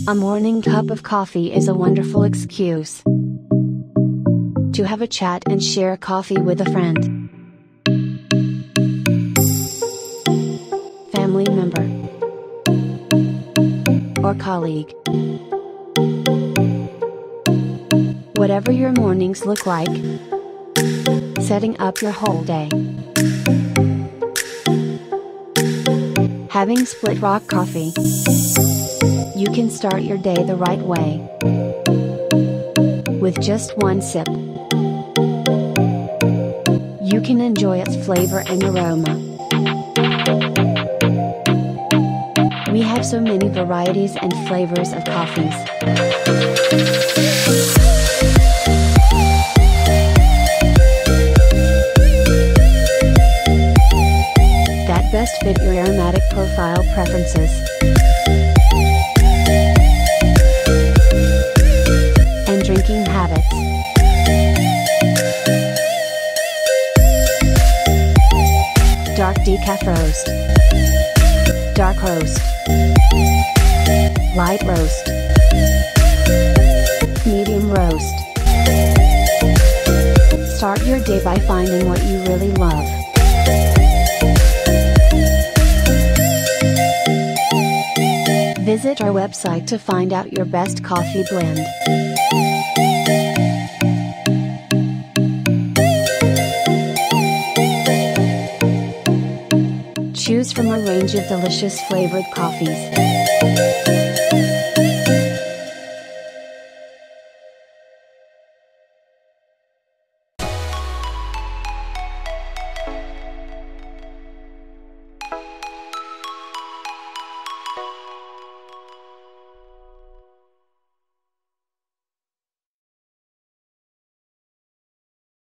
A morning cup of coffee is a wonderful excuse to have a chat and share coffee with a friend, family member, or colleague. Whatever your mornings look like, setting up your whole day. Having split rock coffee, you can start your day the right way. With just one sip, you can enjoy its flavor and aroma. We have so many varieties and flavors of coffees that best fit your aromatic profile preferences and drinking habits. Dark decaf roast, dark roast, light roast, medium roast. Start your day by finding what you really love. Visit our website to find out your best coffee blend. Choose from a range of delicious flavored coffees.